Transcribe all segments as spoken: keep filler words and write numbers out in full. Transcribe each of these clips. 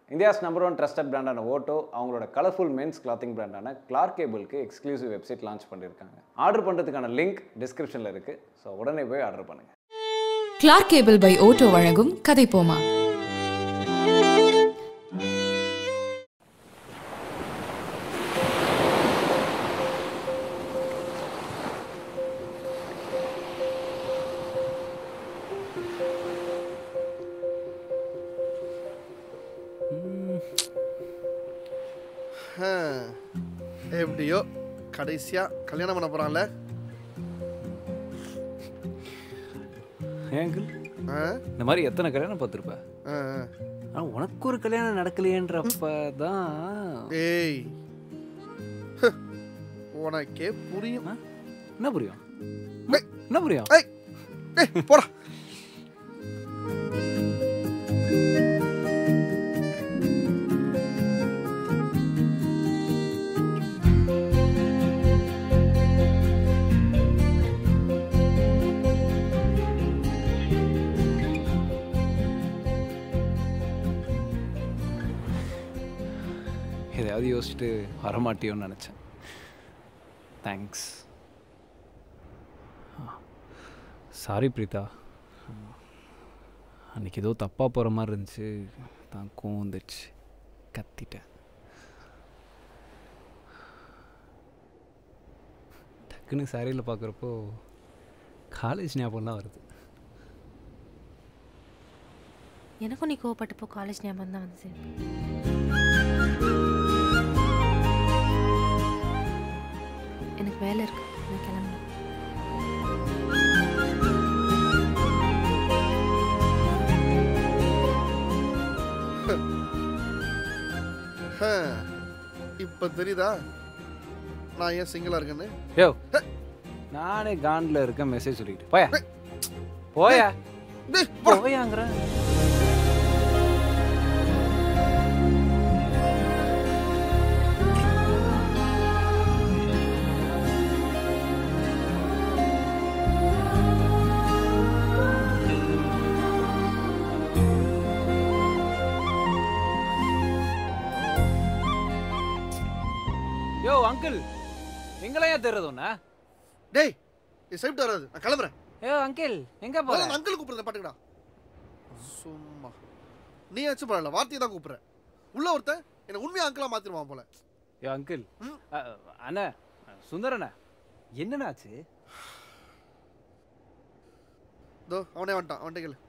India's number one trusted பிராண்டான ஓட்டோ அவங்களோட colourful men's clothing பிராண்டான கிளார்க் கேபிளுக்கு எக்ஸ்க்ளூசிவ் வெப்சைட் லான்ச் பண்ணியிருக்காங்க. ஆர்டர் பண்ணுறதுக்கான லிங்க் டிஸ்கிரிப்ஷனில் இருக்குது. ஸோ உடனே போய் ஆர்டர் பண்ணுங்கள். கிளார்க் கேபிள் பை ஓட்டோ வழங்கும் கதை போமா. எப்படியோ கடைசியா கல்யாணம் பண்ண போறான்ல. ஏங்கிள் இந்த மாதிரி எத்தனை கல்யாணம் பார்த்துருப்ப? ஆனால் உனக்கு ஒரு கல்யாணம் நடக்கலையேன்றப்ப தான். ஏய் உனக்கே புரியும். என்ன புரியும்? என்ன புரியும்? போடா. எதையாவது யோசிச்சுட்டு வரமாட்டியோன்னு நினச்சேன். தேங்க்ஸ். சாரி பிரீதா, அன்றைக்கி ஏதோ தப்பாக போகிற மாதிரி இருந்துச்சு, தான் கோவம் வந்துடுச்சு, கத்திட்டேன். டக்குன்னு சாரியில் பார்க்குறப்போ காலேஜ் ஞாபகம் தான் வருது. எனக்கும் நீ கோவப்பட்டப்போ காலேஜ் ஞாபகம் தான் வந்து. எனக்கு வேலை இருக்கு, நான் கிளம்புறேன். இப்ப தெரியுதா நான் ஏன் சிங்கிளா இருக்கேன்னு? யோ நானே காண்டில் இருக்கேன், மெசேஜ் சொல்லிக்கிட்டு போயா போயா போயாங்கிறேன். யோ அங்கிள், எங்களையா தெரியுது ஒண்ணா? டேய் நீ சைப்ட் வராது, நான் கிளம்புறேன். யோ அங்கிள் எங்க போற? அங்கிள் கூப்பிடுறேன் பாட்டுக்கடா. சும்மா நீ ஆச்சு பரவாயில்ல, வார்த்தையை தான் கூப்பிடுறேன். உள்ள ஒருத்தன் என்ன உண்மையா அங்கிளா மாத்திருவான் போல. யோ அங்கிள், அண்ணா சுந்தரண்ணா என்னன்னாச்சு? தோ அவனே வந்துட்டான், அவன்கிட்ட கேளு.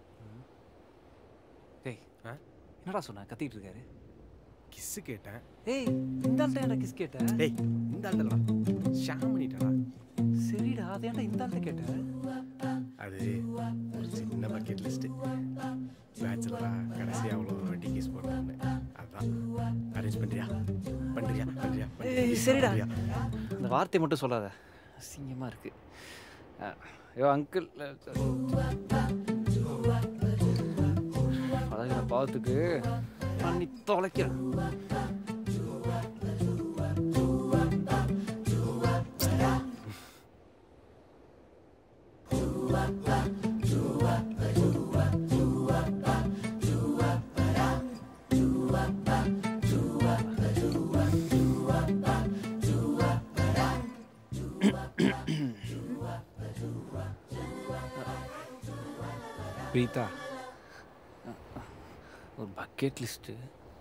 டேய் என்னடா சொன்னா கத்திட்டு இருக்காரு? கிஸ் கேட்டேன். ஏய் இந்த ஆள்கிட்ட ஏன்டா கிஸ் கேட்ட? டேய் இந்த ஆள்டா ஷாம் பண்ணிட்டடா. சரிடா, அது ஏன்டா இந்த ஆள்கிட்ட கேட்ட? அது ஒரு சின்ன பக்கெட் லிஸ்ட். பேச்சுலரா கடைசியா அவ்வளோ வாட்டி கிஸ் பண்ணேன்னு அதான். அரேஞ்ச் பண்றியா பண்றியா பண்றியா? ஏய் சரிடா, அந்த வார்த்தை மட்டும் சொல்லாத, அசிங்கமா இருக்கு. ஐயோ அங்கிள், அழகிற பாவத்துக்கு பண்ணி தொலைக்கிறேன். பிரீதா, ஒரு பக்கெட் லிஸ்ட்டு,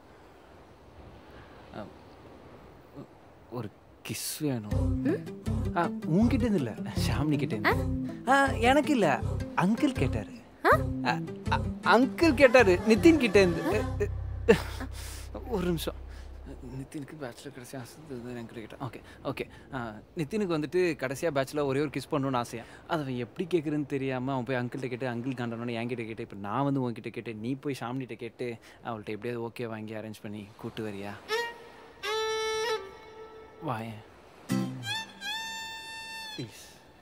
ஒரு கிஸ் வேணும். உங்ககிட்ட இருந்து இல்லை, ஷாமினி கிட்ட இருந்து. எனக்கு இல்லை, அங்கிள் கேட்டாரு. அங்கிள் கேட்டாரு நிதின் கிட்ட இருந்து. ஒரு நிமிஷம். நிதினுக்கு பேச்சுலர் கடைசியாக ஆசை என்கிட்ட கேட்டேன். ஓகே ஓகே நிதினுக்கு வந்துட்டு கடைசியாக பேச்சுலர் ஒரே ஒரு கிஸ் பண்ணணும்னு ஆசையா. அதை அவன் எப்படி கேட்குறதுன்னு தெரியாமல் அவன் போய் அங்கிள்கிட்ட கேட்டு, அங்கிள் காண்டனோன்னு என்கிட்ட கேட்டு, இப்போ நான் வந்து உங்ககிட்ட கேட்டேன், நீ போய் ஷாமினிட்ட கேட்டு அவள்கிட்ட எப்படியாவது ஓகே வாங்கி அரேஞ்ச் பண்ணி கூப்பிட்டு வரியா? வாயேன் ப்ளீஸ்.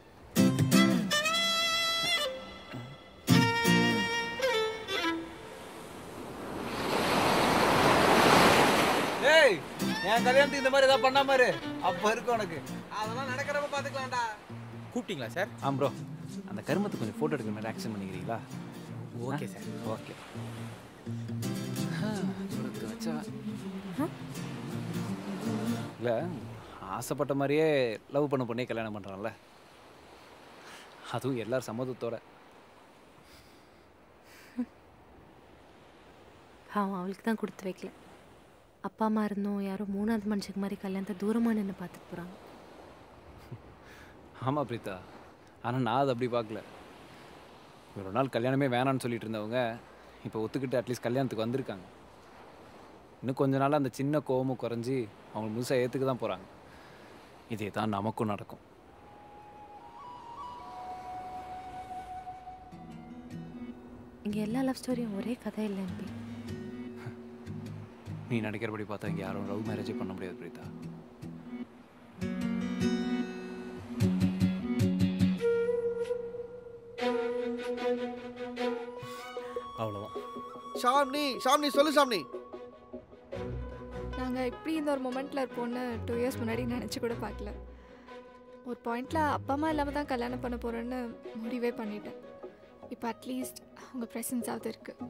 ஏய் என் கல்யாணத்துக்கு இந்த மாதிரி ஏதாவது பண்ணா மாதிரி அப்போ இருக்கு உனக்கு. அதெல்லாம் நடக்கிறப்ப பார்த்துக்கலாம்டா. கூப்பிட்டீங்களா சார்? ஆ ப்ரோ, அந்த கருமத்தை கொஞ்சம் ஃபோட்டோ எடுக்கிற மாதிரி ஆக்ஷன் பண்ணிக்கிறீங்களா? Okay sir. ஓகே. இவளுக்கு வச்சா இல்லை ஆசைப்பட்ட மாதிரியே லவ் பண்ண பொண்ணே கல்யாணம் பண்ணுறான்ல, அதுவும் எல்லாரும் சம்மதத்தோட. அவன் அவளுக்கு தான் கொடுத்து வைக்கல. அப்பா அம்மா இருந்தோம் யாரோ மூணாவது மனுஷக்கு மாதிரி கல்யாணத்தை தூரமாக நின்று பார்த்துட்டு போகிறாங்க. ஆமாம் பிரீதா, ஆனால் நான் அதை அப்படி பார்க்கல. ஒரு நாள் கல்யாணமே வேணான்னு சொல்லிட்டு இருந்தவங்க இப்போ ஒத்துக்கிட்டு அட்லீஸ்ட் கல்யாணத்துக்கு வந்திருக்காங்க. இன்னும் கொஞ்ச நாள் அந்த சின்ன கோவமும் குறைஞ்சி அவங்க முழுசாக ஏற்றுக்க தான் போகிறாங்க. இதே தான் நமக்கும் நடக்கும். இங்கே எல்லா லவ் ஸ்டோரியும் ஒரே கதை இல்லை எம்பி. நீ நினைக்கிறபடி பார்த்தா இங்கே யாரும் லவ் மேரேஜே பண்ண முடியாது பிரீதா. அவ்வளோதான். ஷாம்னி ஷாம்னி சொல்லு ஷாம்னி. நாங்கள் இப்படி இந்த ஒரு மொமெண்ட்டில் இருப்போம்னு டூ இயர்ஸ் முன்னாடி நினச்சி கூட பார்க்கல. ஒரு பாயிண்டில் அப்பா அம்மா இல்லாமல் தான் கல்யாணம் பண்ண போகிறேன்னு முடிவே பண்ணிட்டேன். இப்போ அட்லீஸ்ட் அவங்க ப்ரெசன்ஸாவது இருக்குது.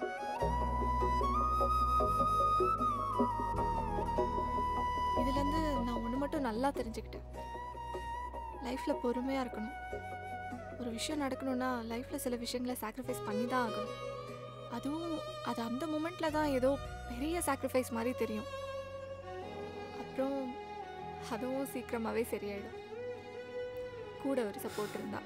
இதுலேருந்து நான் ஒன்று மட்டும் நல்லா தெரிஞ்சுக்கிட்டேன். லைஃப்பில் பொறுமையாக இருக்கணும். ஒரு விஷயம் நடக்கணும்னா லைஃப்பில் சில விஷயங்களை சாக்ரிஃபைஸ் பண்ணி தான் ஆகணும். அதுவும் அது அந்த மூமெண்ட்டில் தான் ஏதோ பெரிய சாக்ரிஃபைஸ் மாதிரி தெரியும். அப்புறம் அதுவும் சீக்கிரமாகவே சரியாயிடும், கூட ஒரு சப்போர்ட் இருந்தா.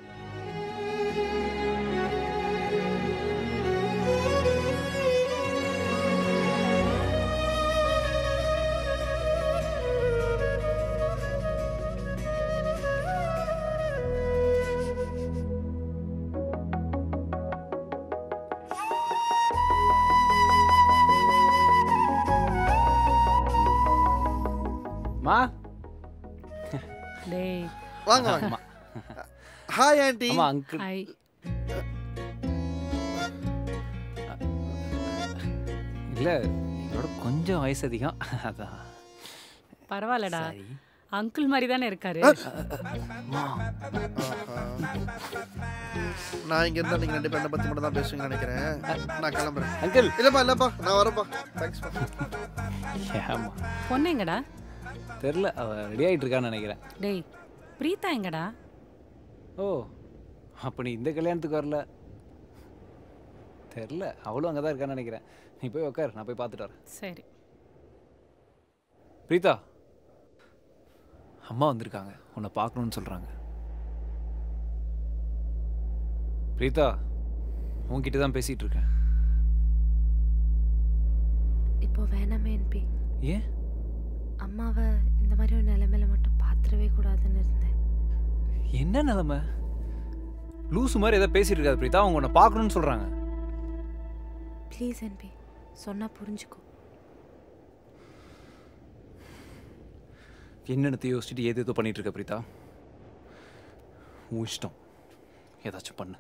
மா டேய் வாங்க வாங்க. Hi aunty. ஆமா அங்கிள். ஹாய். இல்லை இதோட கொஞ்சம் வயசு அதிகம், அதான். பரவாயில்லடா, அங்கிள் மாதிரி தானே இருக்காரு. நான் இங்க இருந்தா நீங்க ரெண்டு பேரும் என்ன பத்தி மட்டும் தான் பேசுவீங்கன்னு நினைக்கிறேன். நான் கிளம்புறேன். அங்கிள். இல்லப்பா இல்லப்பா நான் வரேன்ப்பா. தேங்க்ஸ். ஏமா பொண்ணு எங்கடா? தெரில, அவ ரெடி ஆகிட்டு இருக்கான்னு நினைக்கிறேன். டேய் பிரீதா எங்கடா? ஓ அப்போ நீ இந்த கல்யாணத்துக்கு வரல? தெரில, அவளும் அங்கே தான் இருக்கான்னு நினைக்கிறேன். நீ போய் உட்கார், நான் போய் பார்த்துட்டு வரேன். சரி. பிரீதா, அம்மா வந்திருக்காங்க, உன்னை பார்க்கணுன்னு சொல்கிறாங்க. பிரீதா, உன்கிட்ட தான் பேசிகிட்டு இருக்கேன். இப்போ வேணாமே என்பி. ஏன்? அம்மாவை இந்த மாதிரி ஒரு நிலைமையில மட்டும் பார்த்துடவே கூடாதுன்னு இருந்தேன். என்ன நிலைமை? லூசு மாதிரி எதாவது பேசிட்டு இருக்காது பிரீதா, அவங்க உன்னை பார்க்கணுன்னு சொல்கிறாங்க. ப்ளீஸ் என்பி, சொன்னால் புரிஞ்சுக்கோ. என்னென்னத்தை யோசிச்சுட்டு ஏது ஏதோ பண்ணிட்டு இருக்க பிரீதா? உன் இஷ்டம், ஏதாச்சும் பண்ணு.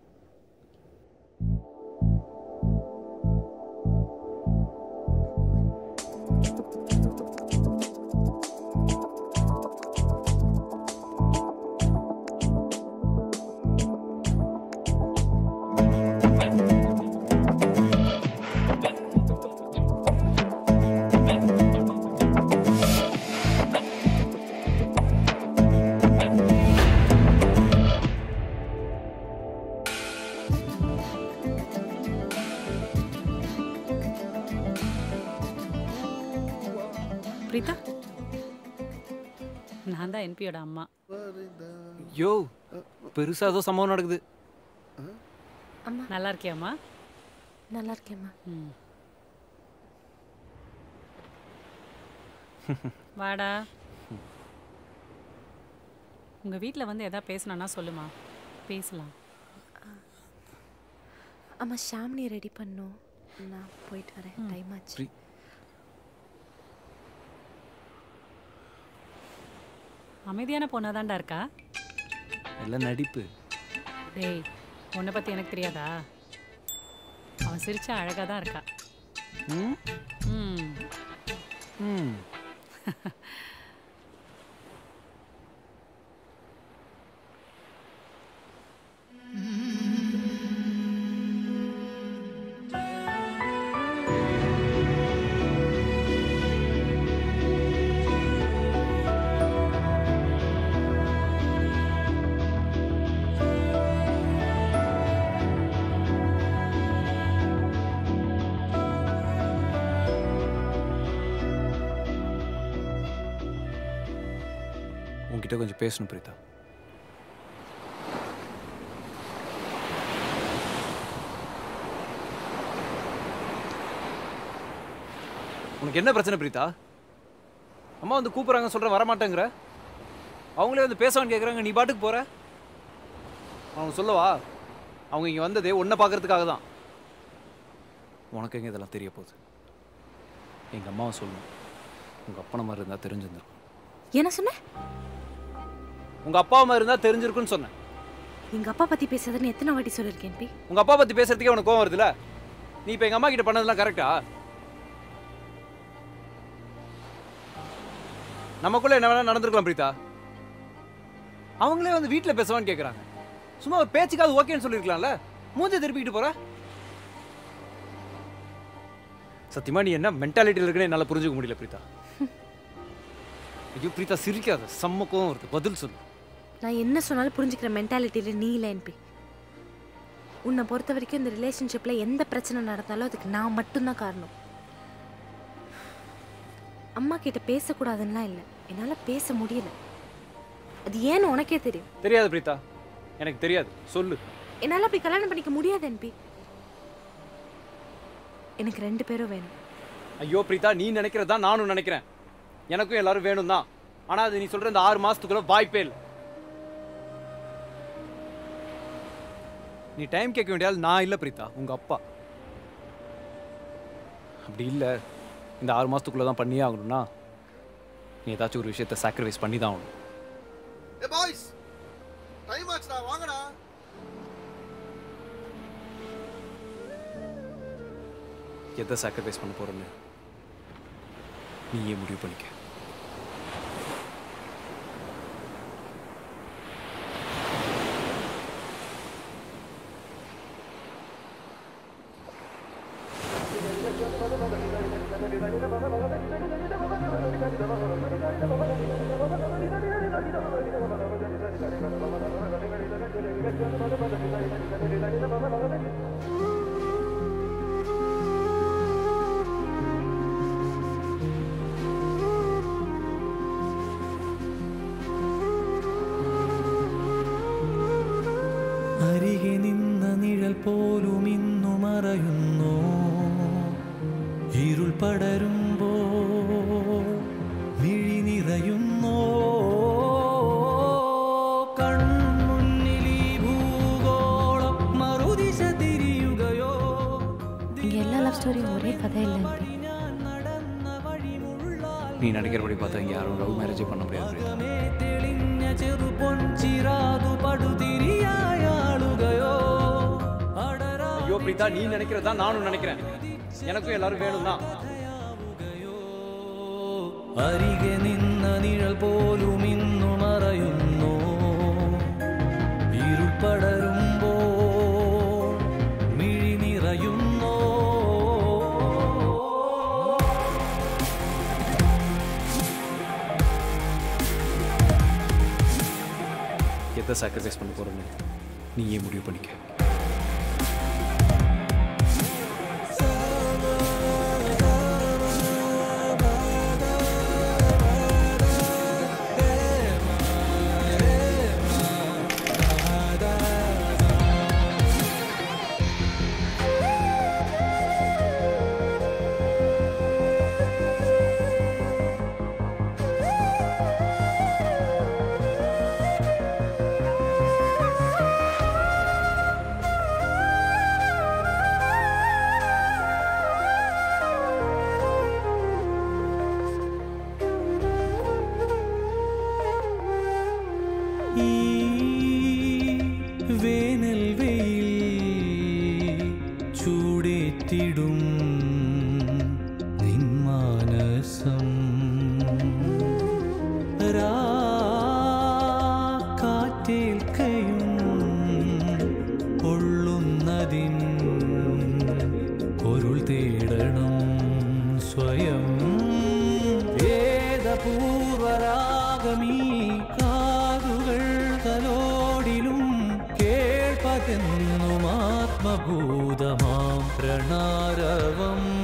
பிரீதா, நான் தான் என்பியோட அம்மா. யோ, பெருசாக ஏதோ சம்பவம் நடக்குது. அம்மா நல்லா இருக்கியாம்மா? நல்லா இருக்கேம்மா. ம். வாடா. உங்கள் வீட்டில் வந்து எதாவது பேசணுன்னா சொல்லுமா, பேசலாம். அம்மா ஷாம்னி ரெடி பண்ணும், நான் போயிட்டு வரேன். டைம் ஆச்சு. அமைதியான பொண்ணாக தான்டா இருக்கா. எல்லாம் நடிப்பு. டேய், உன்னை பற்றி எனக்கு தெரியாதா? அவன் சிரிச்சா அழகாக தான் இருக்கா. ம் ம் ம் உன்கிட்ட கொஞ்சம் பேசணும் பிரீதா. உனக்கு என்ன பிரச்சனை பிரீதா? அம்மா வந்து கூப்பிட்றாங்க சொல்கிற வரமாட்டேங்கிற, அவங்களே வந்து பேசவான்னு கேட்குறாங்க, நீ பாட்டுக்கு போகிற. அவங்க சொல்லவா, அவங்க இங்கே வந்ததே உன்னை பார்க்கறதுக்காக தான். உனக்கு எங்கே இதெல்லாம் தெரிய போகுது? எங்கள் அம்மாவை சொல்லணும், உங்கள் அப்பா மாதிரி இருந்தால் தெரிஞ்சிருந்துருக்கும். என்ன சொன்ன? உங்கள் அப்பா மாதிரி இருந்தால் தெரிஞ்சிருக்குன்னு சொன்னேன். எங்கள் அப்பா பற்றி பேசுறதுன்னு எத்தனை வாட்டி சொல்லியிருக்கேன் பி? உங்கள் அப்பா பற்றி பேசுறதுக்கே உனக்கு கோவம் வருதுல்ல? நீ இப்போ எங்கள் அம்மா கிட்ட பண்ணதெல்லாம் கரெக்டா? நமக்குள்ளே என்ன வேணால் நடந்திருக்கலாம் பிரீதா. அவங்களே வந்து வீட்டில் பேசுவான்னு கேட்குறாங்க, சும்மா ஒரு பேச்சுக்காவது ஓகேன்னு சொல்லியிருக்கலாம்ல. மூஞ்சை திருப்பிக்கிட்டு போகிற. சத்தியமா நீ என்ன மென்டாலிட்டியில் இருக்குன்னு என்னால் புரிஞ்சுக்க முடியல பிரீதா. ஐயோ பிரீதா சிரிக்காத, செம்ம கோவம் வருது, பதில் சொல்லு. நான் என்ன சொன்னாலும் புரிஞ்சுக்கிற மென்டாலிட்டியில் நீ இல்லை என்பி. உன்னை பொறுத்த வரைக்கும் இந்த ரிலேஷன்ஷிப்பில் எந்த பிரச்சனை நடந்தாலும் அதுக்கு நான் மட்டும்தான் காரணம். அம்மா கிட்ட பேசக்கூடாதுன்னெலாம் இல்லை, என்னால் பேச முடியல. அது ஏன்னு உனக்கே தெரியும். தெரியாது பிரீதா, எனக்கு தெரியாது, சொல்லு. என்னால் அப்படி கல்யாணம் பண்ணிக்க முடியாது என்பி. எனக்கு ரெண்டு பேரும் வேணும். ஐயோ பிரீதா, நீ நினைக்கிறதா நானும் நினைக்கிறேன். எனக்கும் எல்லாரும் வேணும் தான். ஆனால் அது நீ சொல்கிற இந்த ஆறு மாதத்துக்குள்ள வாய்ப்பே இல்லை. நீ டைம் கேட்க வேண்டிய ஆள் நான் இல்லை பிரீதா, உங்கள் அப்பா. அப்படி இல்லை, இந்த ஆறு மாதத்துக்குள்ளே தான் பண்ணியே ஆகணும்னா நீ ஏதாச்சும் ஒரு விஷயத்தை சாக்ரிஃபைஸ் பண்ணி தான் ஆகணும். ஏ பாய்ஸ், டைம் ஆச்சுடா, வாங்கடா. எதை சாக்ரிஃபைஸ் பண்ண போகிறேன்னு நீயே முடிவு பண்ணிக்க. അരികെ നിന്ന നിഴൽ പോലും ഇന്നു മറയുന്നു. ഇരുൾ പടരുമ്പോ മിഴി നിറയുന്നോ. കൺമുന്നിൽ ഈ ഭൂഗോളം മറുദിശ തിരിയുകയോ. இங்கே எல்லா லவ் ஸ்டோரியும் ஒரே கதை இல்லை. நீ நினைக்கிறபடி பார்த்தா இங்கே யாரும் லவ் மேரேஜே பண்ண முடியாது. തെളിഞ്ഞ ചെറു പൊൻചിരാതു പടുതിരിയായാളുകയോ. ஐயோ பிரீதா, நீ நினைக்கிறதா நானும் நினைக்கிறேன். எனக்கும் எல்லாரும் வேணும் தான். അരികെ നിന്ന നിഴൽ പോലും ഇന്നു മറയുന്നു. ഇരുൾ പടരുമ്പോൾ മിഴി നിറയുന്നോ. எதை சாக்ரிஃபைஸ் பண்ண போகிறேன்னு நீயே முடிவு பண்ணிக்க. വേനൽ വെയിൽ ചൂടേറ്റിടും നിൻ മാനസം. കാറ്റേൽക്കയും പൊള്ളുന്നതിൻ പൊരുൾ തേടണം സ്വയം. ഏതപൂർവരാഗമീ കാതുകൾ തലോടിലും കേൾപ്പതെന്നും ആത്മഭൂതമാം പ്രണാരവം.